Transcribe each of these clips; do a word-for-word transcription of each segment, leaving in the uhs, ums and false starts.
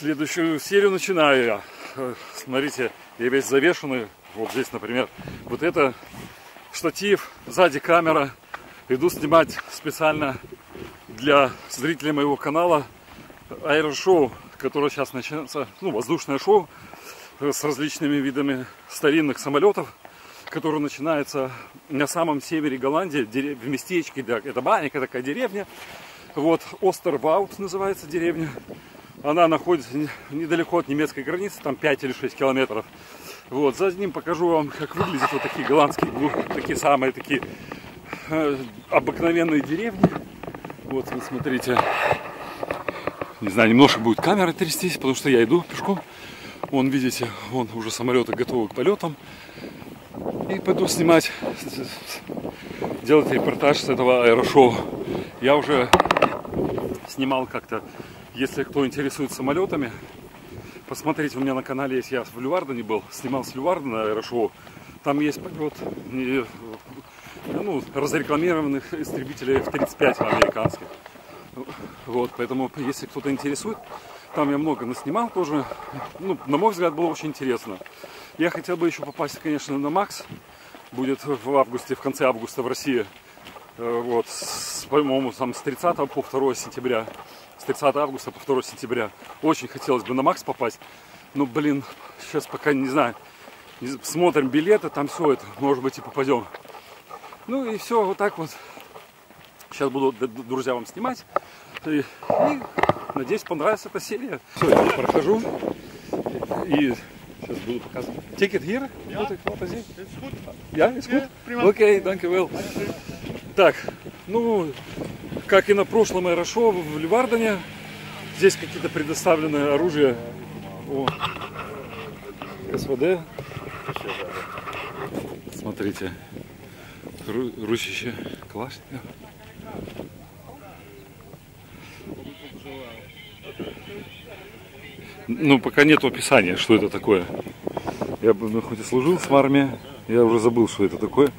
Следующую серию начинаю я. Смотрите, я весь завешенный. Вот здесь, например, вот это штатив, сзади камера. Иду снимать специально для зрителей моего канала аэрошоу, которое сейчас начнется, ну, воздушное шоу с различными видами старинных самолетов, которое начинается на самом севере Голландии, в местечке, это маленькая такая деревня. Вот, Остерваут называется деревня. Она находится недалеко от немецкой границы, там пять или шесть километров. Вот, за ним покажу вам, как выглядят вот такие голландские, ну, такие самые такие э, обыкновенные деревни. Вот, вы смотрите. Не знаю, немножко будет камера трястись, потому что я иду пешком. Вон, видите, вон уже самолеты готовы к полетам. И пойду снимать, делать репортаж с этого аэрошоу. Я уже снимал как-то. Если кто интересуется самолетами, посмотрите, у меня на канале есть, я в Лювардене был, снимал с Лювардена аэрошоу. Там есть полет, ну, разрекламированных истребителей эф тридцать пять американских. Вот, поэтому, если кто-то интересует, там я много наснимал тоже. Ну, на мой взгляд, было очень интересно. Я хотел бы еще попасть, конечно, на Макс. Будет в августе, в конце августа в России. Вот, по-моему, там с тридцатого по второе сентября. С тридцатого августа по второе сентября. Очень хотелось бы на Макс попасть. Но, блин, сейчас пока не знаю. Смотрим билеты, там все это, может быть, и попадем. Ну и все, вот так вот. Сейчас буду, друзья, вам снимать. И, и надеюсь, понравится эта серия. Все, я прохожу. И сейчас буду показывать. Take it here? Yeah. It's good. Yeah, it's good? Окей, dank u wel. Так, ну, как и на прошлом аэрошоу в Лювардене, здесь какие-то предоставленные оружия. О, эс вэ дэ. Смотрите, ру ручище Калашников. Ну, пока нет описания, что это такое. Я бы хоть и служил в армии, я уже забыл, что это такое.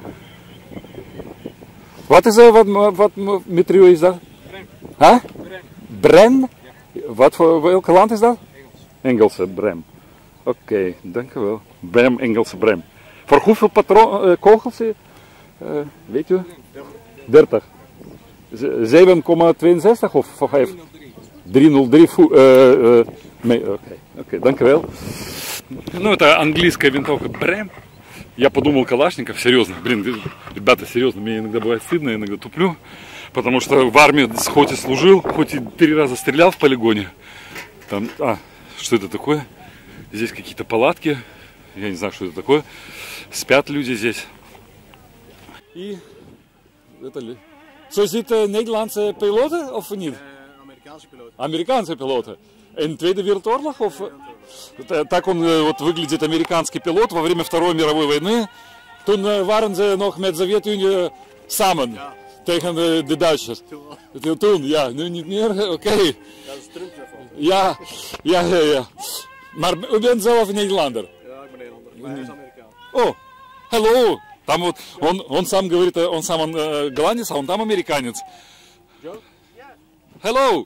Wat is er, wat, wat metrio is dat? Huh? Bren? Wat voor welke land is dat? Engelse Brem. Oké, okay, dank u wel. Brem, Engelse Brem. Voor hoeveel patron, uh, kogels? Uh, weet u? dertig. zeven komma tweeënzestig of vijf? driehonderd drie. Uh, uh, Oké, okay, okay, dank u wel. Ну, это английская винтовка Брем. Я подумал, Калашников, серьезно, блин, ребята, серьезно, мне иногда бывает стыдно, я иногда туплю, потому что в армии хоть и служил, хоть и три раза стрелял в полигоне. Там, а, что это такое? Здесь какие-то палатки, я не знаю, что это такое. Спят люди здесь. И это ли? Zo zitten Nederlandse piloten of niet? Amerikaanse piloten. Американские пилоты. In Tweede Wereldoorlog? Of... Так он вот выглядит, американский пилот во время Второй мировой войны. Toen waren ze nog met Sovjet-Unie samen Ja. tegen de, de Duitsers. Toen. Toen, ja, nu niet meer. Oké. Okay. Dat is Trump ervan. Ja, ja, ja, ja. Maar u bent zelf Nederlander. Ja, ik ben Nederlander, maar hij is Amerikaan. О, hello. Там вот он, он сам говорит, он сам он, э, голландец, а он там американец. Joe? Hello.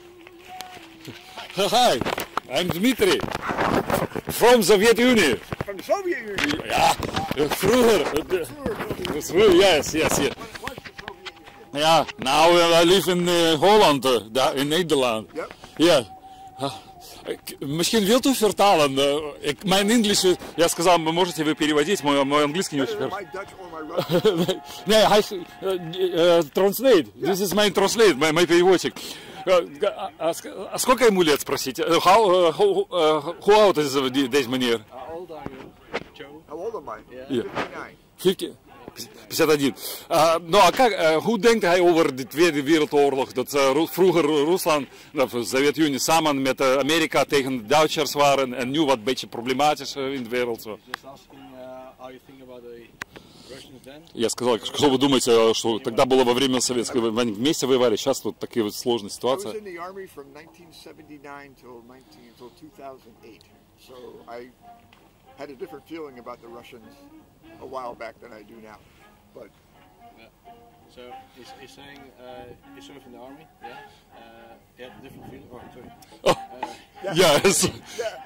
Hi, I'm Dmitry. From Soviet Union. From the Soviet Union? Ja, vroeger. Vroeger, yes, yes, yes. Ja, now I live in uh, Holland, uh, daar in Nederland. Ja. Ja. Misschien wilt u vertalen. Uh, ik, mijn Engels, я сказал, вы можете вы переводить, мой, мой английский не очень хорошо. My Dutch or my Russian? Не, I, uh, uh, translate. This is my translate, мой, мой переводчик. А, а, а сколько ему лет, спросите? How, uh, how, uh, how old is this meneer? How old are you, Joe? How old am I? Yeah. fifty-nine. fifty? пятьдесят один. Uh, nou, как, uh, hoe denkt hij over de Tweede Wereldoorlog? Dat uh, vroeger Rusland, of de Sovjet-Unie samen met uh, Amerika tegen de Duitsers waren en nu wat een beetje problematisch uh, in de wereld. So. Just asking uh, how you think about the Russians then? Я сказал, что вы думаете, что тогда было во время советской войны, они вместе воевали, сейчас тут такие вот сложные I ситуации. was in the army from nineteen seventy-nine till nineteen till two thousand eight, so I had a different feeling about the Russians a while back than I do now. But So he's, he's saying uh, he served in the army, yeah. Uh, he had a different feeling. Oh, sorry. Oh, Uh, yes. sorry.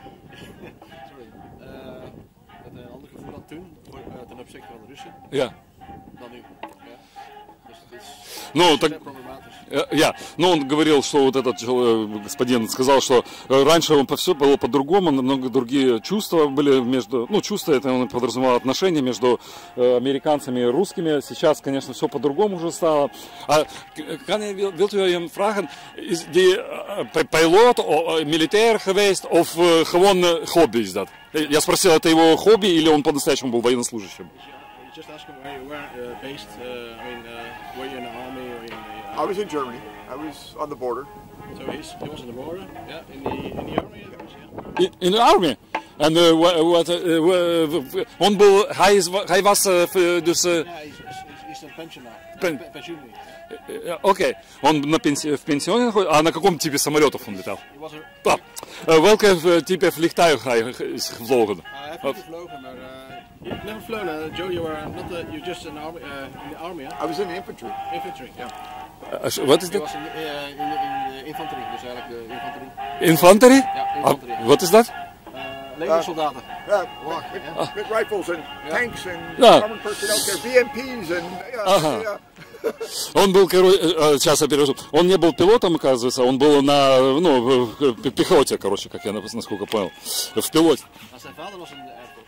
Uh, dat hij een ander gevoel had toen voor, uh, ten opzichte van de Russen Ja. dan nu. Ja. Dus het is Ну, zeer так, problematisch. э, я, но он говорил, что вот этот э, господин сказал, что э, раньше он все было по-другому, намного другие чувства были между, ну, чувства, это он подразумевал отношения между э, американцами и русскими. Сейчас, конечно, все по-другому уже стало. А kan je wilt u hem vragen, is die uh, piloot, uh, militair geweest of uh, gewoon uh, hobby is dat? Я спросил, это его хобби или он по-настоящему был военнослужащим? You just ask him where you were uh, based. Uh, I mean, uh, were you in the army or in the? I was in Germany. I was on the border. So he's, he was in the border. Yeah, in the in the army. I guess, yeah. In, in the army. En uh, what, uh, uh, он был, hij, is, hij was uh, dus... Uh, Ja, he's, he's, he's een pensionaar. Pen- Pe- pensioen nu. Окей, он на пенси- в пенсионе находится, а на каком типе самолетов он летал? He was er. А, э, welke uh, type vliegtuig hij is gevlogen? Uh, hij heeft niet gevlogen, maar uh, you've never flown. Uh, Joe, you were not the, you just in the army. Uh, in the army, huh? I was in the infantry. Infantry. Yeah. Uh, Wat is He dat? was in the, uh, in, in de infanterie, dus eigenlijk de infanterie. Infanterie? Ja, Ah, infanterie. wat is dat? Uh, legersoldaten. Uh, Walk, with, yeah. with rifles and tanks and Yeah. armored personnel, there, B M Ps and uh, Ага. yeah. Он был, короче, сейчас я перевожу, он не был пилотом, оказывается, он был на, ну, в пехоте, короче, как я насколько понял, в пилоте. Maar zijn vader was in de Air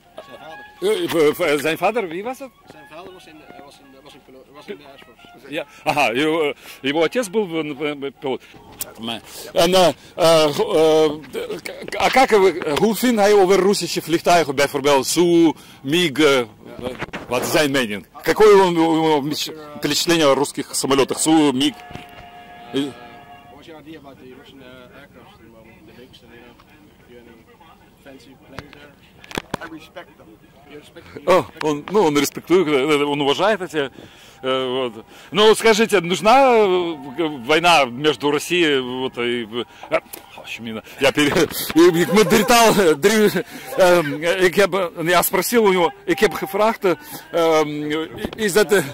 Force. Zijn vader. Zijn vader, wie was het? Zijn vader was in de, was in de, was in piloot, was in de Air Force. Я, ага, его, его отец был пилот. En, uh, uh, uh, а как вы, hoe vind hij over Russische vliegtuigen, bijvoorbeeld Су, МиГ, uh, wat is zijn mening? Какое у него впечатление о русских самолетах, Су, МиГ? Uh, what's your idea about the Russian uh, aircraft at the moment, the bigs, and you know, do you have any fancy planes there? I respect them. You respect? You О, respect он, ну, он респектует, он уважает эти. э, Вот. Ну, скажите, нужна э, война между Россией вот, и... а, Очевидно. Я пере... Ik me drietal... Drie, um, ik heb, ja, спросил у него, ik heb gevraagd, um, is dat... Uh,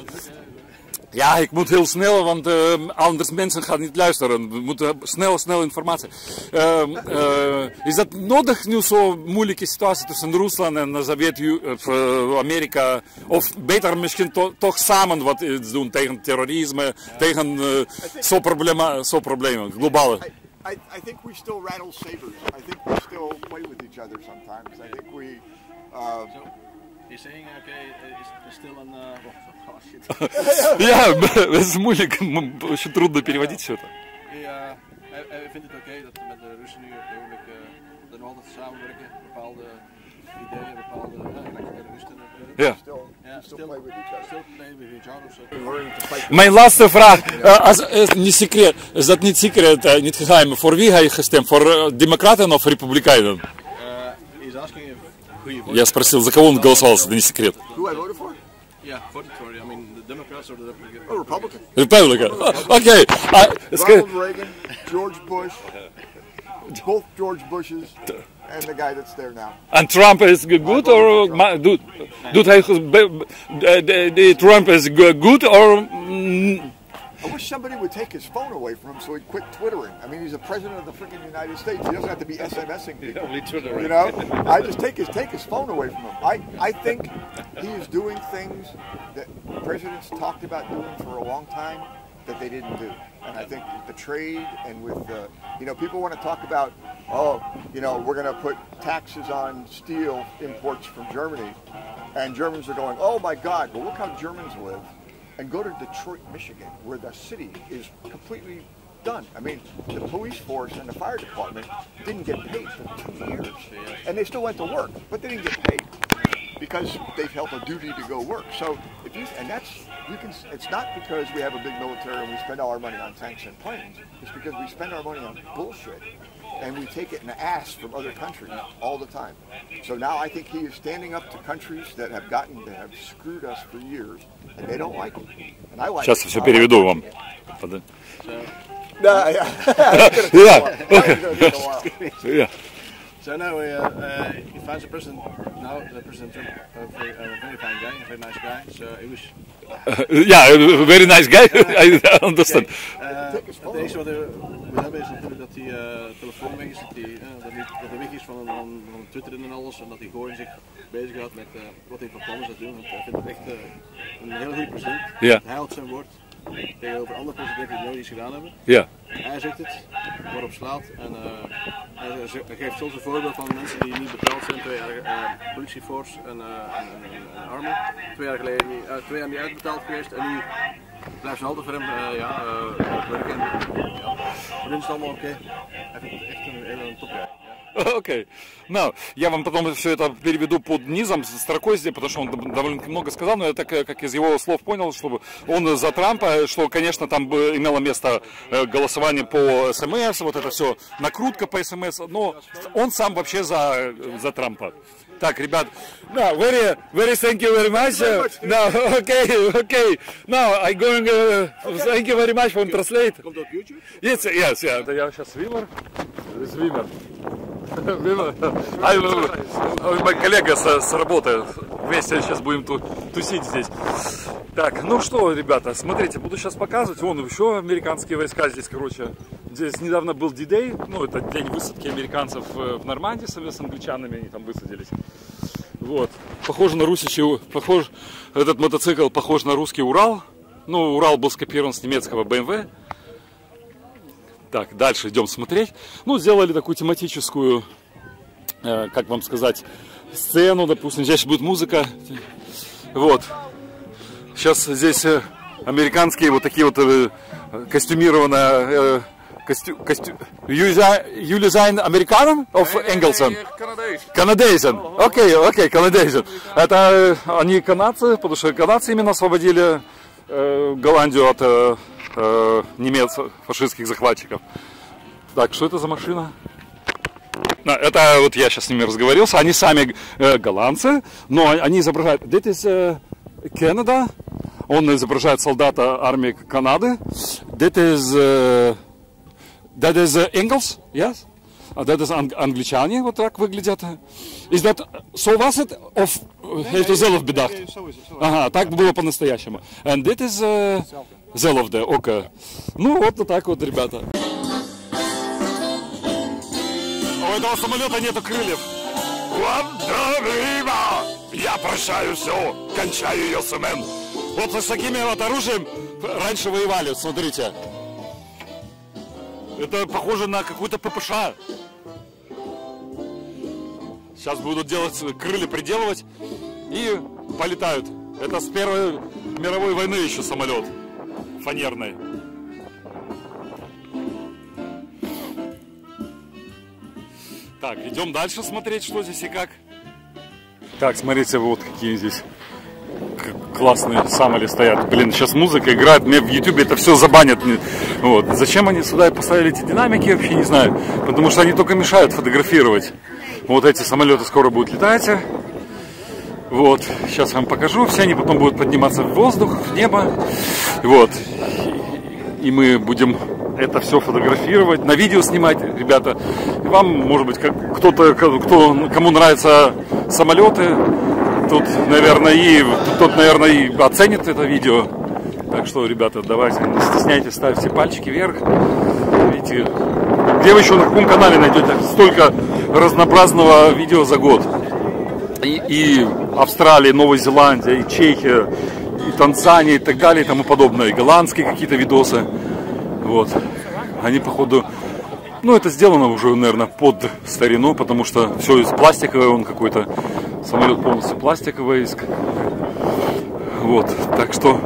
ja, ik moet heel snel, want uh, anders mensen gaan niet luisteren. We moeten snel, snel informatie. Uh, uh, is dat nodig nu zo'n moeilijke situatie tussen Rusland en Sovjet-Amerika? Of beter misschien to, toch samen wat iets doen tegen terrorisme, tegen uh, zo'n problemen, zo problemen, globale? I, I, I think we still rattle sabers. I think we still play with each other sometimes. I think we. Uh, So, he's saying, okay, it's, it's still an... Uh, oh, shit. Ja, het is moeilijk, очень трудно переводить все это. Hij, uh, hij, hij vindt het oké dat we met de Russen nu op het ogenblik uh, er nog altijd samenwerken, bepaalde ideeën, bepaalde... Uh, gelijk bij de Russen. Uh, Ja. still, Ja, we still still- play with each other. Still play with each other, so... Learning to fight. Mijn laatste vraag, uh, als, is niet secret, is dat niet secret, uh, niet geheim, voor wie heb je gestemd? Voor uh, democraten of republikeinen? Uh, he's asking if who you voted Я спросил, за кого он голосовал, это не секрет. Who I voted for? Yeah, voted for you. I mean, the Democrats or the Republicans? Oh, Republican. Republican. Окей. А, ска- Ronald Reagan, George Bush, both George Bushes, and the guy that's there now. And Trump is good or ma- do, doet hij goed- be- be- de, de Trump is go- good or mm, I wish somebody would take his phone away from him so he'd quit twittering. I mean, he's the president of the freaking United States. He doesn't have to be SMSing people. Only Twitter. You know, I just take his take his phone away from him. I, I think he is doing things that presidents talked about doing for a long time that they didn't do. And I think the trade and with the, you know, people want to talk about, oh, you know, we're going to put taxes on steel imports from Germany, and Germans are going, oh my God, well look how Germans live, and go to Detroit, Michigan, where the city is completely done. I mean, the police force and the fire department didn't get paid for two years, and they still went to work, but they didn't get paid because they felt a duty to go work. So if you, and that's, you can, it's not because we have a big military and we spend all our money on tanks and planes. It's because we spend our money on bullshit and we take it and ask from other countries all the time. So now I think he is standing up to countries that have gotten, that have screwed us for years, and they don't like him. And I like Сейчас him. все I переведу like вам. Под- him. Nah, yeah. Yeah, It's gonna take a while. yeah. So So now uh, uh, he finds the president now, the President Trump, a very, uh, very fine guy, a very nice guy. So he was. Ja, uh, very nice guy. I understand. Het enige wat we hebben is natuurlijk dat hij uh, telefoon weg is, dat hij, uh, dat hij, dat hij weg is van, van, van Twitter en alles, en dat hij gewoon zich bezighoudt met uh, wat hij van plan is te doen. Want hij vindt het echt uh, een heel goede president. Ja. Hij houdt zijn woord tegenover andere presidenten die nooit iets gedaan hebben. Ja. Hij zegt het, waarop slaat en uh, hij, hij geeft soms een voorbeeld van mensen die niet betaald zijn, twee jaar uh, politieforce en, uh, en, en, en army, twee jaar geleden, uh, twee jaar niet uitbetaald geweest en nu blijft ze altijd voor hem uh, ja, uh, werken. Ja, voor hen is het allemaal oké. Okay. Hij vindt het echt een hele topguy. Окей. Okay. No, я вам потом все это переведу под низом, строкой здесь, потому что он довольно много сказал, но я так, как из его слов понял, что он за Трампа, что, конечно, там бы имело место голосование по СМС, вот это все, накрутка по СМС, но он сам вообще за, за Трампа. Так, ребят, no, very, very thank you very much. No, okay, okay. Now I going. Uh, thank you very much for translate. Komt op YouTube? Yes, yes, yeah. Это я сейчас свимер. Свимер. Мой коллега с, с работы. Вместе сейчас будем ту, тусить здесь. Так, ну что, ребята, смотрите, буду сейчас показывать. Вон еще американские войска здесь, короче. Здесь недавно был ди-дей, ну это день высадки американцев в Нормандии с англичанами, они там высадились. Вот. Похоже на русичий, похож, этот мотоцикл похож на русский Урал. Ну, Урал был скопирован с немецкого бэ эм вэ. Так, дальше идем смотреть. Ну, сделали такую тематическую, э, как вам сказать, сцену, допустим, здесь будет музыка. Вот. Сейчас здесь э, американские вот такие вот э, костюмированные... Э, Костю, костю... You design American of Engelson? Canadian. Окей, окей, Canadian. Это они канадцы, потому что канадцы именно освободили э, Голландию от э, э, немецких фашистских захватчиков. Так, что это за машина? Это вот я сейчас с ними разговорился. Они сами э, голландцы, но они изображают. This is uh, Canada. Он изображает солдата армии Канады. That is uh, That is uh, Engels, yes? Uh, that is ang англичане, вот так выглядят. Is that, so was it? Of, heeft u zelf bedacht? Nee, zo is het. Zo is het. Ага, так было по-настоящему. And that is uh, Zelfde, окей. Okay. Ну, вот вот так вот, ребята. У этого самолета нету крыльев. Я прощаю все, кончаю ее семен. Вот с такими вот оружием раньше воевали, смотрите. Это похоже на какую-то ППШ. Сейчас будут делать, крылья приделывать и полетают. Это с Первой мировой войны еще самолет фанерный. Так, идем дальше смотреть, что здесь и как. Так, смотрите, вот какие здесь классные самоли стоят. Блин, сейчас музыка играет, мне в ютубе это все забанят. Вот. Зачем они сюда поставили эти динамики, вообще не знаю. Потому что они только мешают фотографировать. Вот эти самолеты скоро будут летать. Вот, сейчас вам покажу. Все они потом будут подниматься в воздух, в небо. Вот. И мы будем это все фотографировать, на видео снимать, ребята. Вам, может быть, кто-то, кто, кому нравятся самолеты, тут, наверное, и тот, наверное, и оценит это видео. Так что, ребята, давайте, не стесняйтесь, ставьте пальчики вверх. Видите, где вы еще на каком канале найдете столько разнообразного видео за год? И, и Австралия, Новая Зеландия, и Чехия, и Танзания, и так далее, и тому подобное. И голландские какие-то видосы. Вот. Они, походу, ну, это сделано уже, наверное, под старину, потому что все из пластикового, он какой-то самолет полностью пластиковый. Вот, так что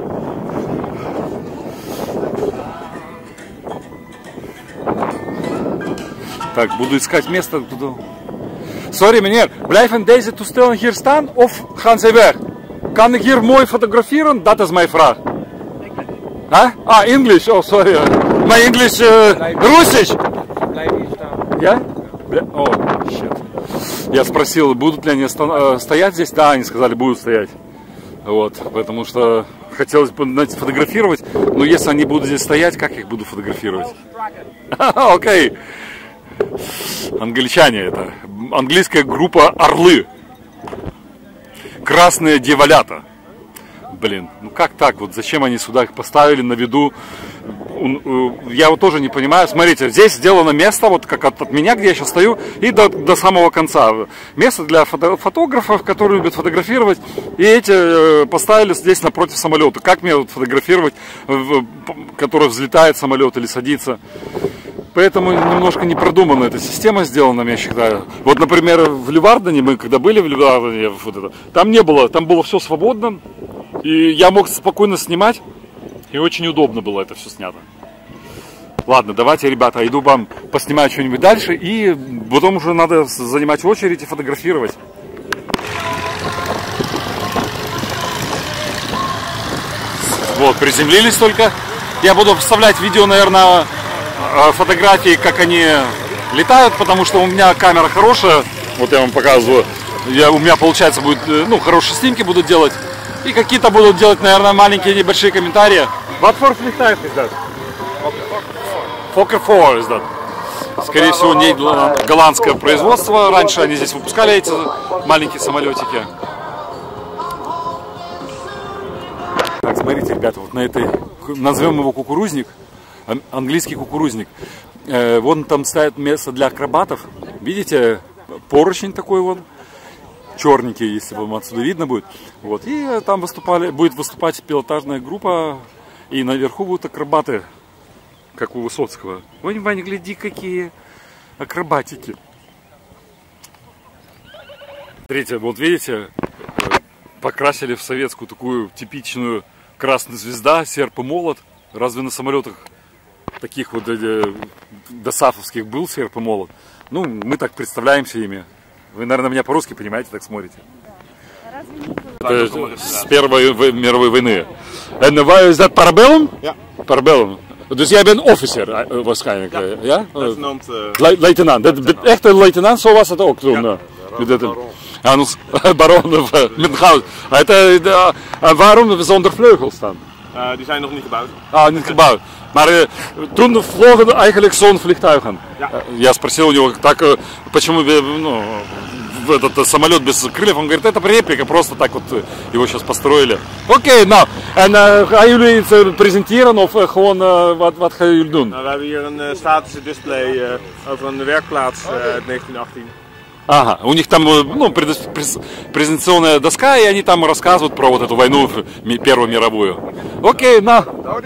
так, буду искать место туда. Sorry, meneer, blijven deze toestellen hier staan of gaan ze weg? Kan ik hier mooi fotograferen? Dat is mijn vraag. Huh? Ah, English, oh sorry. My English, uh, Russisch. Я? О, shit. Я спросил, будут ли они стоять здесь? Да, они сказали, будут стоять. Вот, потому что хотелось бы, знаете, фотографировать, но если они будут здесь стоять, как я их буду фотографировать? Окей. Англичане это. английская группа «Орлы». Красные дьяволята. Блин, ну как так? Вот зачем они сюда их поставили на виду? Я вот тоже не понимаю. Смотрите, здесь сделано место, вот как от, от меня, где я сейчас стою, и до, до самого конца. Место для фото, фотографов, которые любят фотографировать. И эти э, поставили здесь напротив самолета. Как мне вот фотографировать, э, который взлетает самолет или садится? Поэтому немножко не продумана эта система сделана, я считаю. Вот, например, в Ливардене, мы когда были в Ливардене, вот это, там не было, там было все свободно. И я мог спокойно снимать. И очень удобно было это все снято. Ладно, давайте, ребята, иду вам поснимаю что-нибудь дальше. И потом уже надо занимать очередь и фотографировать. Вот, приземлились только. Я буду вставлять видео, наверное, фотографии, как они летают, потому что у меня камера хорошая. Вот я вам показываю. Я, у меня, получается, будет, ну, хорошие снимки буду делать. И какие-то будут делать, наверное, маленькие небольшие комментарии. What for flight is that? Fokker four is that. Скорее всего, не голландское производство. Раньше они здесь выпускали эти маленькие самолетики. Так, смотрите, ребята, вот на этой, назовем его кукурузник, английский кукурузник. Э, вон там стоит место для акробатов. Видите, поручень такой вот. Черненький, если вам отсюда видно будет. Вот. И там выступали, будет выступать пилотажная группа. И наверху будут акробаты, как у Высоцкого. Ой, Ваня, гляди, какие акробатики. Смотрите, вот видите, покрасили в советскую такую типичную красную звезда, серп и молот. Разве на самолетах таких вот досафовских был серп и молот? Ну, мы так представляемся ими. Вы, наверное, меня по-русски понимаете, так смотрите. Это с Первой мировой войны. En waar is dat Parabellum? Ja. Parabellum. Dus jij bent officier waarschijnlijk, ja? ja? Luitenant. Uh, luitenant. Dat, echt een luitenant, zo was het ook toen. Ja, uh, dat, baron. Ja, ons, baron of uh, Münchhausen. Uh, uh, waarom zonder vleugels dan? Uh, die zijn nog niet gebouwd. Ah, niet gebouwd. Maar uh, toen vlogen eigenlijk zo'n vliegtuigen. Ja. Я спросил у него, так, почему ну, этот самолет без крыльев, он говорит, это реплика, просто так вот его сейчас построили. Окей, nou, en uh, gaan jullie iets uh, presenteren of uh, gewoon uh, wat, wat gaan jullie doen? Nou, we hebben hier een uh, statische display uh, over een werkplaats uh, uit negentien achttien. Ага, у них там ну, презентационная доска, и они там рассказывают про вот эту войну Первую мировую. Окей, на.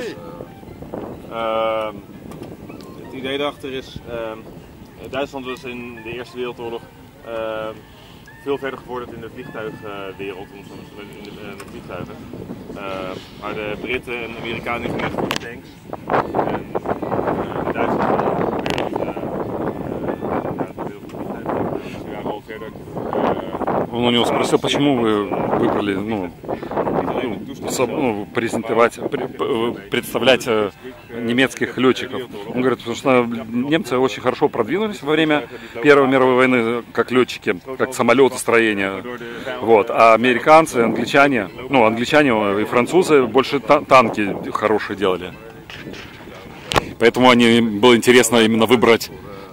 Uh, het idee daarachter is, uh, Duitsland was in de Eerste Wereldoorlog uh, veel verder gevorderd in de vliegtuigwereld, in de, in de vliegtuigen. Uh, maar de Britten en de Amerikanen gingen echt voor de tanks. En uh, de Duitsers hadden ook geprobeerd uh, uh, veel vliegtuigen. Ze waren al verder. Он у него спросил, почему вы выбрали, ну, ну, презентовать, представлять немецких летчиков. Он говорит, потому что немцы очень хорошо продвинулись во время Первой мировой войны как летчики, как самолетостроение. Вот. А американцы, англичане, ну, англичане и французы больше танки хорошие делали. Поэтому они, было интересно именно выбрать.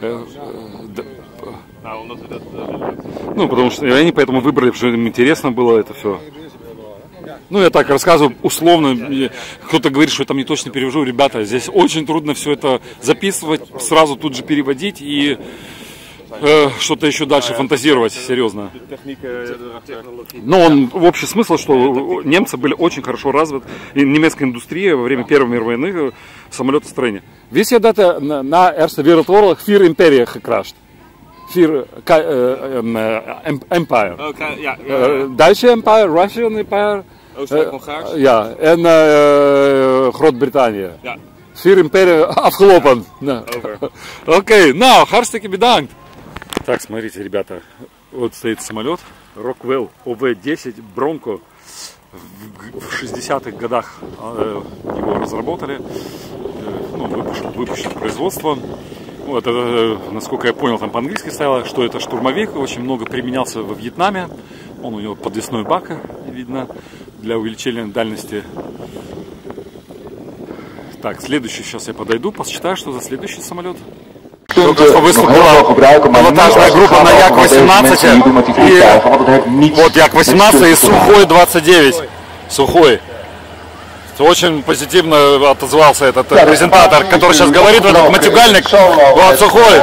Ну, потому что они поэтому выбрали, потому что им интересно было это все. Ну, я так рассказываю условно. Кто-то говорит, что я там не точно перевожу. Ребята, здесь очень трудно все это записывать, сразу тут же переводить и э, что-то еще дальше фантазировать, серьезно. Но он, в общий смысл, что немцы были очень хорошо развиты, и немецкая индустрия во время Первой мировой войны самолетостроения. Весь dat na Eerste Wereldoorlog vier imperia gecrashed. Vier empire. Okay, ja, ja. Uh, Duitse empire, Russian empire. Oostenrijk-Hongaars. Uh, ja, en uh, Groot-Brittannië. Ja. Vier imperia afgelopen. Over. Окей, okay, nou, hartstikke bedankt. Так, смотрите, ребята, вот стоит самолет Rockwell о вэ десять Bronco. В шестидесятых годах его разработали, ну, выпущен, выпущен в производство. Вот, это, насколько я понял, там по-английски стояло, что это штурмовик, очень много применялся во Вьетнаме. Он у него подвесной бак, видно, для увеличения дальности. Так, следующий, сейчас я подойду, посчитаю, что за следующий самолет. Только что выступила пилотажная группа на Як восемнадцать. И вот Як восемнадцать и Сухой двадцать девять. Сухой. Очень позитивно отозвался этот презентатор, который сейчас говорит, этот матюгальник. Вот Сухой.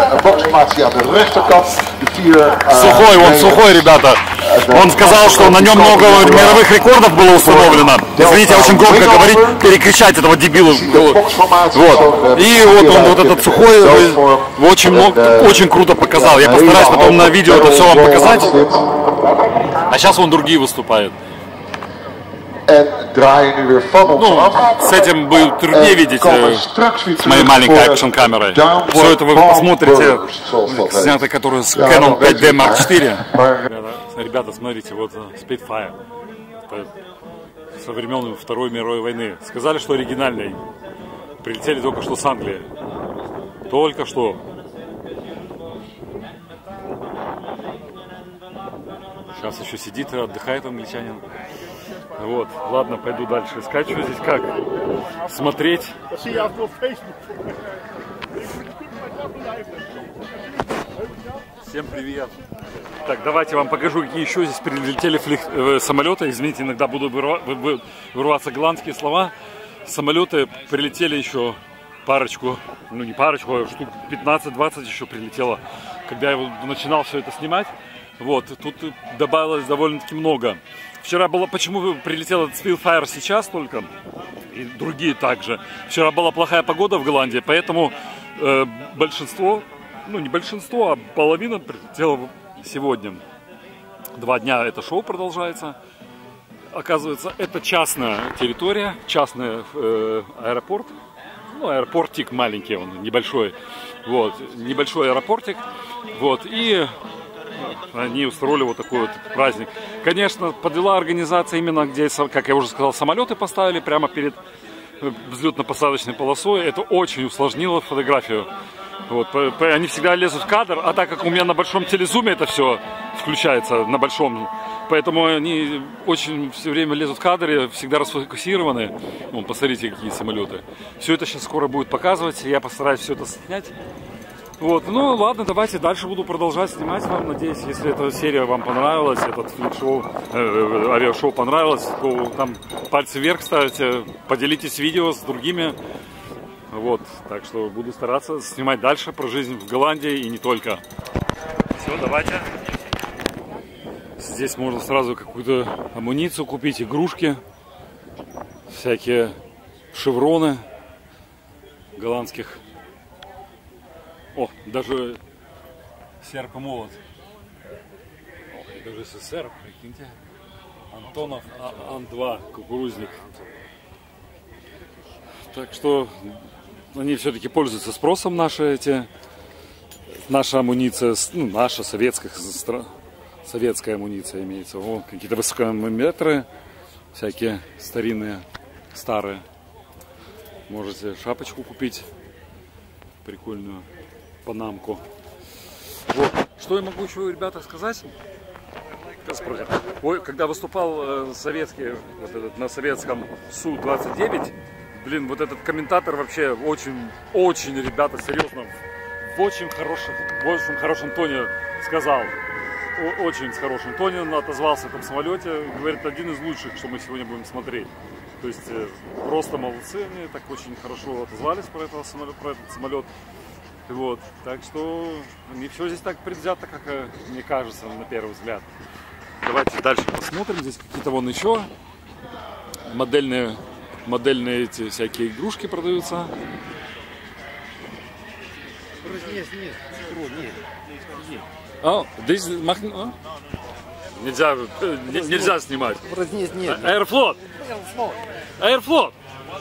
Сухой, он Сухой, ребята. Он сказал, что на нем много мировых рекордов было установлено. Извините, очень громко говорить, перекричать этого дебила. Вот. И вот он, вот этот Сухой, очень много, очень круто показал. Я постараюсь потом на видео это все вам показать. А сейчас он другие выступает. Ну, с этим будет труднее видеть э, с моей маленькой экшн-камерой. Все это вы посмотрите, снято, которое с Canon пять ди Марк четыре. Ребята, смотрите, вот Spitfire. Со времен Второй мировой войны. Сказали, что оригинальный. Прилетели только что с Англии. Только что. Сейчас еще сидит и отдыхает англичанин. Вот, ладно, пойду дальше искать, что здесь как смотреть. Всем привет. Так, давайте вам покажу, какие еще здесь прилетели флих... э, самолеты. Извините, иногда буду вырва... вырваться голландские слова. Самолеты прилетели еще парочку, ну не парочку, а штук пятнадцать-двадцать еще прилетело, когда я начинал все это снимать. Вот, тут добавилось довольно-таки много. Вчера было, почему прилетел этот Spitfire сейчас только, и другие также. Вчера была плохая погода в Голландии, поэтому э, большинство, ну не большинство, а половина прилетела сегодня. Два дня это шоу продолжается. Оказывается, это частная территория, частный э, аэропорт. Ну, аэропортик маленький, он небольшой. Вот, небольшой аэропортик. Вот, и они устроили вот такой вот праздник. Конечно, подвела организация именно, где, как я уже сказал, самолеты поставили прямо перед взлетно-посадочной полосой. Это очень усложнило фотографию. Вот, они всегда лезут в кадр, а так как у меня на большом телезуме это все включается, на большом, поэтому они очень все время лезут в кадр и всегда расфокусированы. Вон, посмотрите, какие самолеты. Все это сейчас скоро будет показывать, я постараюсь все это снять. Вот, ну ладно, давайте дальше буду продолжать снимать вам. Надеюсь, если эта серия вам понравилась, этот флик-шоу, э, авиашоу понравилось, то там пальцы вверх ставьте, поделитесь видео с другими. Вот, так что буду стараться снимать дальше про жизнь в Голландии и не только. Все, давайте. Здесь можно сразу какую-то амуницию купить, игрушки, всякие шевроны голландских. О, даже серп и молот. О, и даже СССР, прикиньте. Антонов Ан два, кукурузник. Так что они все-таки пользуются спросом, наши эти, наша амуниция, ну, наша советская, советская амуниция имеется. О, какие-то высокометры, всякие старинные, старые. Можете шапочку купить, прикольную. Панамку. Вот. Что я могу еще, ребята, сказать? Ой, когда выступал э, советский, вот этот, на советском Су двадцать девять, блин, вот этот комментатор вообще очень, очень, ребята, серьезно, в очень хорошем, в очень хорошем тоне сказал. О, очень с хорошим тоне он отозвался в этом самолете. Говорит, один из лучших, что мы сегодня будем смотреть. То есть э, просто молодцы, они так очень хорошо отозвались про, этого самолет, про этот самолет. Вот, так что не все здесь так предвзято, как мне кажется, на первый взгляд. Давайте дальше посмотрим. Здесь какие-то вон еще модельные, модельные эти всякие игрушки продаются. А, здесь махну. Нельзя, нельзя снимать. Аэрофлот. Аэрофлот.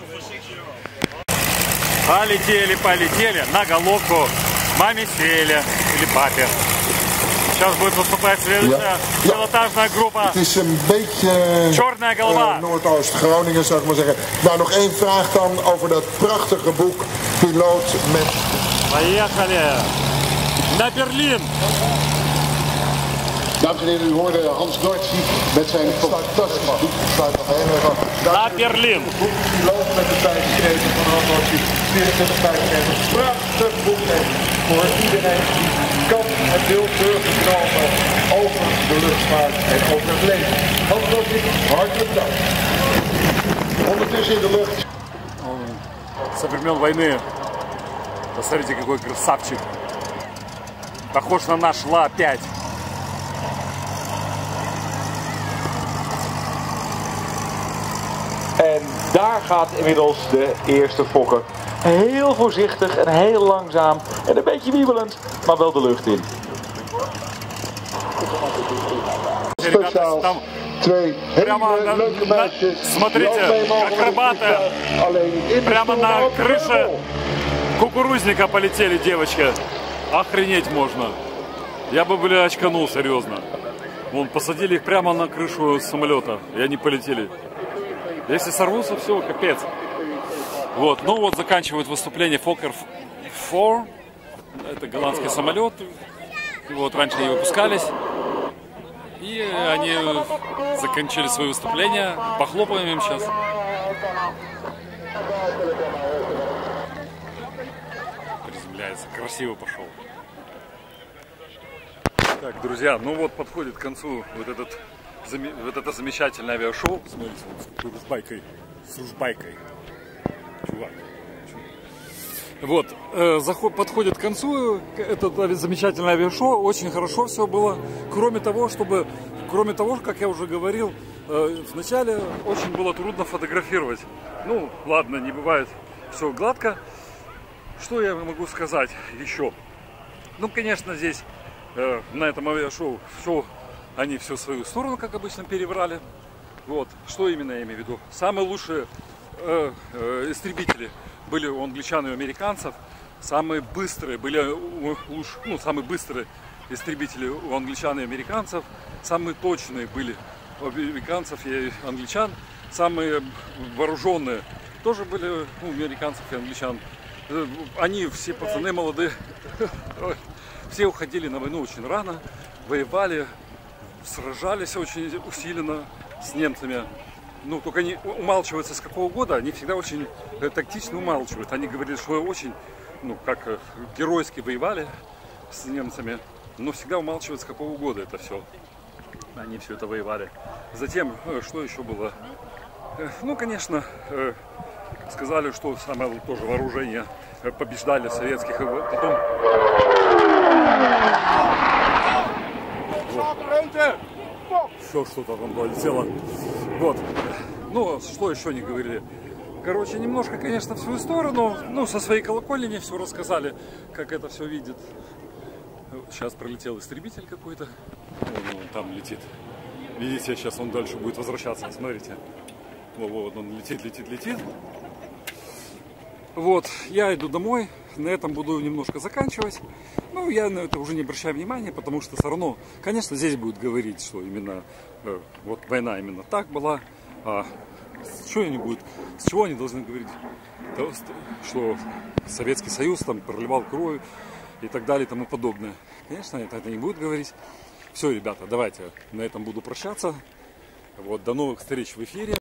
Полетели, полетели на головку маме Селе или папе. Сейчас будет выступать следующая ja. Пилотажная группа. Het is een beetje Черная голова. Uh, Noordoost-Groningen, zou ik maar zeggen. Nou, nog één vraag dan over dat prachtige boek Piloot met... Поехали! На Берлin! Dames en heren, u hoorde Hans Noordzee met zijn fantastisch boek. На Берлin! Piloot met de vijf strepen van Hans Noordzee. vierentwintig centimeter. Prachtig boek voor iedereen die kan en wil terugkomen over de luchtvaart en over het leven. Hans Losik, hartelijk dank. Ondertussen in de lucht. Со времен войны. Посмотрите, какой красавчик. Похож на наш Ла пять. En daar gaat inmiddels de eerste fokker. Heel voorzichtig en heel langzaam en een beetje wiebelend, maar wel de lucht in. Speciaal twee hele leuke meisjes. Смотрите, акробаты. Прямо на крыше кукурузника полетели девочки. Охренеть можно. Я бы, бля, очканул, серьезно. Вон, посадили их прямо на крышу самолета, и они полетели. Если сорвутся, все, капец. Вот, ну вот заканчивают выступление Fokker четыре. Это голландский самолет. Вот, раньше они выпускались. И они закончили свое выступление. Похлопаем им сейчас. Приземляется. Красиво пошел. Так, друзья, ну вот подходит к концу вот, этот, вот это замечательное авиашоу. Смотрите, вот с байкой, с ружбайкой. Чувак. Вот, э, заход, подходит к концу это замечательное авиашоу. Очень хорошо все было. Кроме того, чтобы, кроме того, как я уже говорил, э, вначале очень было трудно фотографировать. Ну, ладно, не бывает все гладко. Что я могу сказать еще? Ну, конечно, здесь э, на этом авиашоу все, они все в свою сторону, как обычно, перебрали. Вот, что именно я имею в виду? Самые лучшие э, э, истребители были у англичан и у американцев. Самые быстрые были у, ну, самые быстрые истребители у англичан и американцев. Самые точные были у американцев и англичан. Самые вооруженные тоже были у американцев и англичан. Они все пацаны молодые, все уходили на войну очень рано, воевали, сражались очень усиленно с немцами. Ну, только они умалчиваются с какого года, они всегда очень тактично умалчивают. Они говорили, что очень, ну, как геройски воевали с немцами, но всегда умалчивают, с какого года это все. Они все это воевали. Затем, что еще было? Ну, конечно, сказали, что самое тоже вооружение побеждали советских, и потом... Все что-то там полетело. Вот. Ну, что еще не говорили. Короче, немножко, конечно, в свою сторону. Ну, со своей колокольни все рассказали, как это все видит. Сейчас пролетел истребитель какой-то. Вон он там летит. Видите, сейчас он дальше будет возвращаться. Смотрите. Вот, вот он летит, летит, летит. Вот, я иду домой. На этом буду немножко заканчивать. Ну, я на это уже не обращаю внимания, потому что все равно, конечно, здесь будет говорить, что именно э, вот война именно так была. А что они будут, с чего они должны говорить? То, что Советский Союз там проливал кровь и так далее и тому подобное. Конечно, это, это не будет говорить. Все, ребята, давайте на этом буду прощаться. Вот, до новых встреч в эфире.